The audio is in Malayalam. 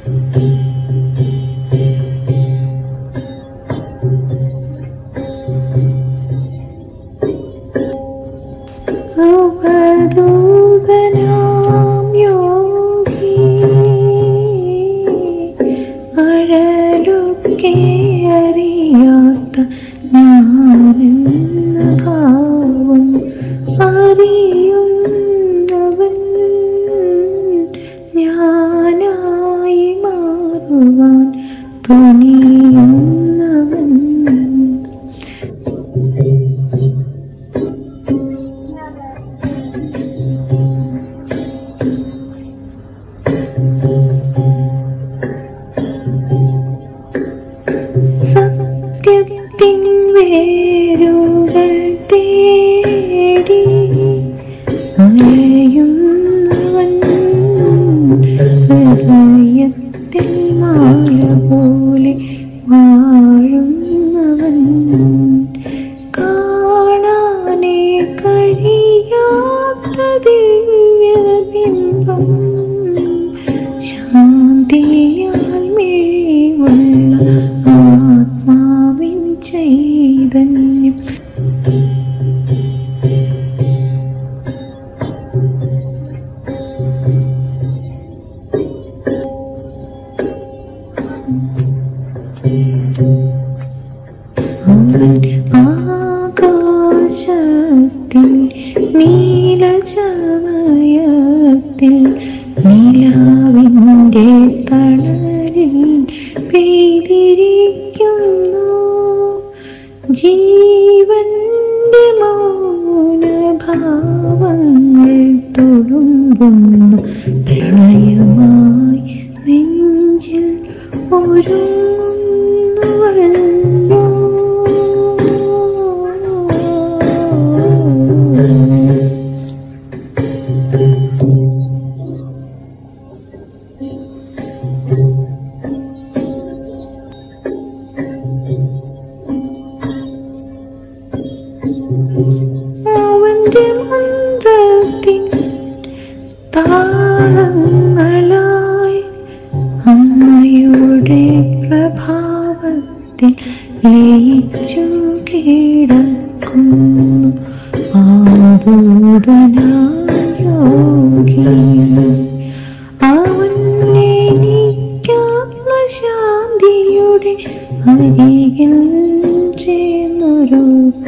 അവധൂതനാം യോഗി അഴലൊക്കെ അറിയാത്ത ഞാനെന്ന ഭാവം അറിയുന്നവൻ ഞാനായി മാറുവാൻ തുനിയുന്നവൻ. സത്യത്തിൻ വേരുകൾ തേടി അലയുന്നവൻ ഹൃദയത്തിൽ മാല പോലെ വാഴുന്നവൻ കാണാനേ കഴിയാത്ത ദിവ്യബിംബം ശാന്തിയാൽ മിഴിവുള്ള ആത്മാവിൻ ചൈതന്യം. ആകാശത്തിൽ നീലചമയത്തിൽ നിലാവിൻ്റെ തണലിൽ പെയ്തിരിക്കുന്നു ജീവന്റെ മൗനഭാവങ്ങൾ തുളുമ്പുന്നു പ്രണയമായി നെഞ്ചിൽ ഒരുങ്ങുന്നുവല്ലോ. അവന്റെ മന്ത്രത്തിൻ താളങ്ങളായി അമ്മയുടെ പ്രഭാവത്തിൽ ലയിച്ചു കിടക്കുന്നു ആദൂതനായ യോഗി. അവൻ എനിക്കാത്മശാന്തിയുടെ അരികിൽ ചേർന്നൊരു